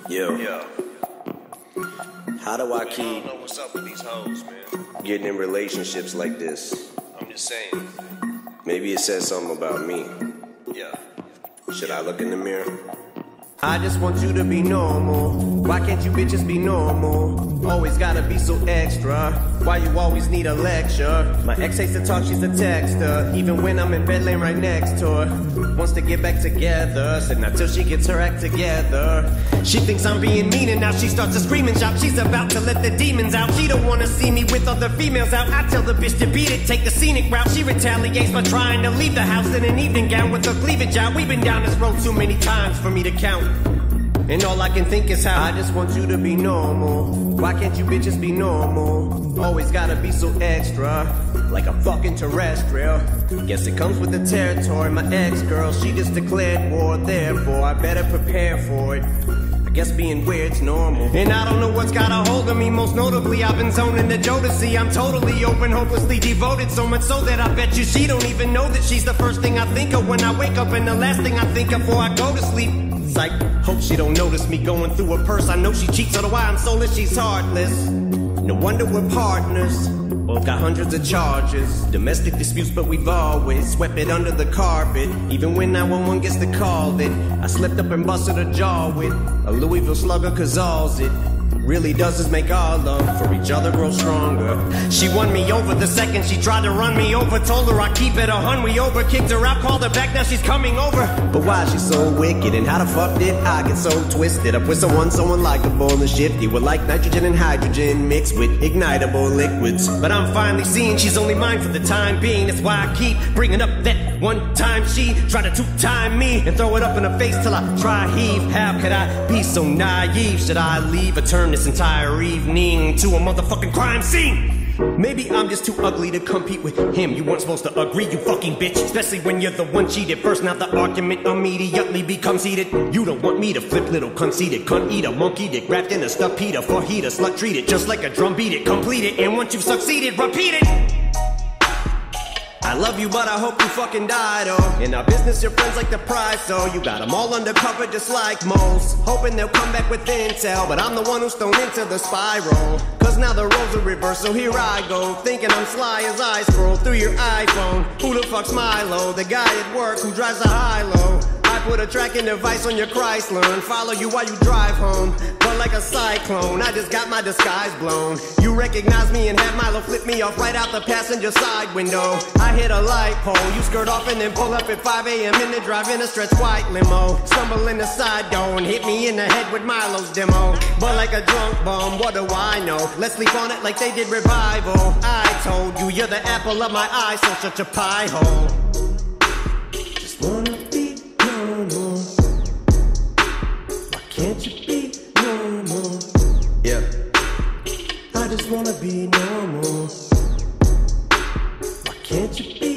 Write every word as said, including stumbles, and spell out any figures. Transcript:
Yo, Yo, how do I I don't keep know what's up with these hoes, man. getting in relationships like this? I'm just saying. Maybe it says something about me. Yeah. Should I look in the mirror? I just want you to be normal. Why can't you bitches be normal? Always gotta be so extra. Why you always need a lecture? My ex hates to talk, she's a texter. Even when I'm in bed laying right next to her. Wants to get back together. Said not till she gets her act together. She thinks I'm being mean and now she starts to scream and shout. She's about to let the demons out. She don't wanna see me with other females out. I tell the bitch to beat it, take the scenic route. She retaliates by trying to leave the house in an evening gown with her cleavage out. We've been down this road too many times for me to count. And all I can think is how I just want you to be normal. Why can't you bitches be normal? Always gotta be so extra, like a fucking terrestrial. Guess it comes with the territory. My ex-girl, she just declared war. Therefore, I better prepare for it. I guess being weird's normal. And I don't know what's got a hold of me. Most notably, I've been zoning the Jodeci. I'm totally open, hopelessly devoted. So much so that I bet you she don't even know that she's the first thing I think of when I wake up, and the last thing I think of before I go to sleep. Psych, hope she don't notice me going through her purse. I know she cheats, so do I. I'm soulless, she's heartless. No wonder we're partners. Both got hundreds of charges. Domestic disputes, but we've always swept it under the carpet. Even when nine one one gets the call it, I slipped up and busted her jaw with a Louisville slugger, cause all's it really does is make our love for each other grow stronger. She won me over the second she tried to run me over. Told her I keep it a hun, we over. Kicked her out, called her back, now she's coming over. But why is she so wicked, and how the fuck did I get so twisted up with someone so unlikable and shifty? With like nitrogen and hydrogen mixed with ignitable liquids. But I'm finally seeing she's only mine for the time being. That's why I keep bringing up that one time she tried to two-time me and throw it up in her face till I try heave. How could I be so naive? Should I leave or turn this entire evening to a motherfucking crime scene? Maybe I'm just too ugly to compete with him. You weren't supposed to agree, you fucking bitch. Especially when you're the one cheated first. Now the argument immediately becomes heated. You don't want me to flip, little conceited cunt eater, monkey dick wrapped in a stuffed heater. For heater, slut treat it just like a drum beat it. Complete it, and once you've succeeded, repeat it. I love you, but I hope you fucking died, oh. In our business, your friends like the prize, so you got them all undercover just like moles. Hoping they'll come back with intel, but I'm the one who's thrown into the spiral. Cause now the roles are reversed, so here I go, thinking I'm sly as I scroll through your iPhone. Who the fuck's Milo? The guy at work who drives a high-low. I put a tracking device on your Chrysler and follow you while you drive home. But like a cyclone, I just got my disguise blown. You recognize me and have Milo flip me off right out the passenger side window. I hit a light pole, you skirt off and then pull up at five A M in the drive-in a stretch white limo. Stumble in the side door and hit me in the head with Milo's demo. But like a drunk bum, what do I know? Let's sleep on it like they did Revival. I told you, you're the apple of my eye, so shut your pie hole. Just wanna be normal. Why can't you be normal? Yeah, I just wanna be normal. Why can't you be